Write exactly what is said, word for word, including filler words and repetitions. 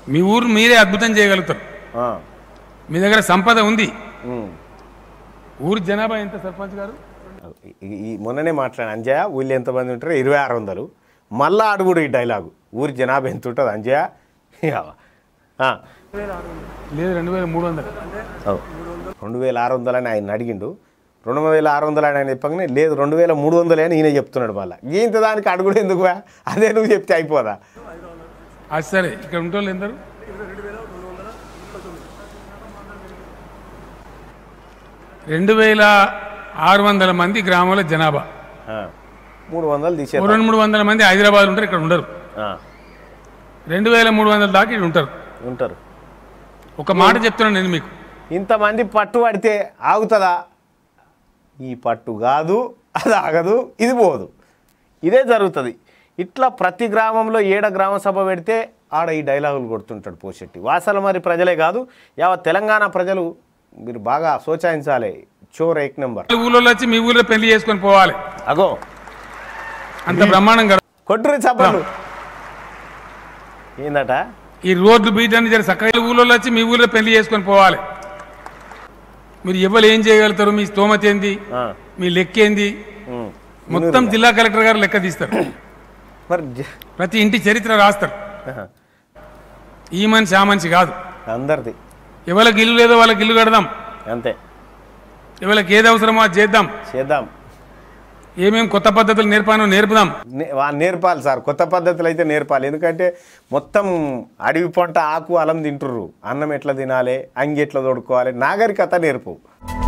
మీ ఊరు మీరే అద్భుతం చేయగలుగుతారు. మీ దగ్గర సంపద ఉంది. ఊరు జనాభా ఎంత సర్పంచ్ గారు? ఈ మొన్ననే మాట్లాడాను అంజయ్య, ఊళ్ళో ఎంతమంది ఉంటారో ఇరవై ఆరు వందలు మళ్ళా అడుగుడు ఈ డైలాగు, ఊరి జనాభా ఎంత ఉంటుంది అంజయ్య? లేదు రెండు వేల మూడు వందలు రెండు వేల ఆరు వందలు అని ఆయన అడిగిండు. రెండు వేల ఆరు వందలు అని ఆయన చెప్పగానే లేదు రెండు వేల మూడు వందలే అని ఈయన చెప్తున్నాడు. మళ్ళీ ఇంత దానికి అడుగుడు ఎందుకు? అదే నువ్వు చెప్తే అయిపోదా? అది సరే, ఇక్కడ ఉంటోళ్ళు ఎందరు? రెండు వేల ఆరు వందల మంది గ్రామాల జనాభా, మూడు వందలు తీసే రెండు మూడు వందల మంది హైదరాబాద్ ఉంటారు, ఇక్కడ ఉండరు. రెండు వేల మూడు వందల దాకా ఇక్కడ ఉంటారు ఉంటారు ఒక మాట చెప్తున్నాను నేను మీకు, ఇంతమంది పట్టు పడితే ఆగుతుందా? ఈ పట్టు కాదు, అది ఆగదు, ఇది పోదు, ఇదే జరుగుతుంది. ఇట్లా ప్రతి గ్రామంలో ఏడ గ్రామ సభ పెడితే ఆడ ఈ డైలాగులు కొడుతుంటాడు పోషెట్టి. వాసల మరి ప్రజలే కాదు, యావత్ తెలంగాణ ప్రజలు మీరు బాగా సోచాయించాలి. చోర్ ఏక్ నెంబర్. ఊళ్ళో వచ్చి మీ ఊళ్ళో పెళ్లి చేసుకొని పోవాలి. అగో అంత బ్రహ్మాండంగా కొట్టురు చప్పలు ఏందట? ఈ రోడ్లు బీటన్ని జర చక్కగా ఊళ్ళో వచ్చి మీ ఊళ్ళో పెళ్లి చేసుకొని పోవాలి. మీరు ఎవరు ఏం చేయగలుగుతారు? మీ స్తోమత ఏంది? మీ లెక్క ఏంది? మొత్తం జిల్లా కలెక్టర్ గారు లెక్క తీస్తారు. మరి ప్రతి ఇంటి చరిత్ర రాస్తారు. ఈ మనిషి ఆ మనిషి కాదు, అందరిది. ఎవరికి ఇల్లు లేదో వాళ్ళకి ఇల్లు కడదాం, అంతే. ఎవరికి ఏది అవసరమో అది చేద్దాం చేద్దాం ఏమేమి కొత్త పద్ధతులు నేర్పానో నేర్పుదాం. నేర్పాలి సార్, కొత్త పద్ధతులు అయితే నేర్పాలి. ఎందుకంటే మొత్తం అడవి పంట ఆకు అలం తింటుర్రు. అన్నం ఎట్లా తినాలి, అంగి ఎట్లా తోడుకోవాలి, నాగరికత నేర్పు.